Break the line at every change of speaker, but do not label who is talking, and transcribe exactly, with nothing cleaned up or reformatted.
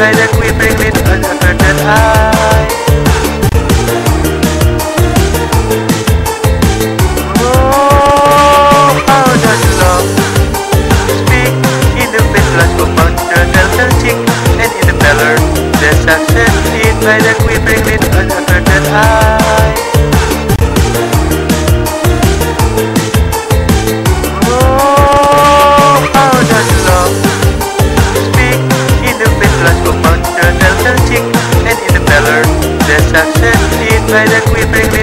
by the quivering lid on a curtain eye. Oh, how does love speak in the flash of Mount Delta cheek, and in the pallor the success seen by the quivering lid on a curtain eye. Oh, how does love speak in the flash of Mount Delta cheek, and in the pallor the success seen by the quivering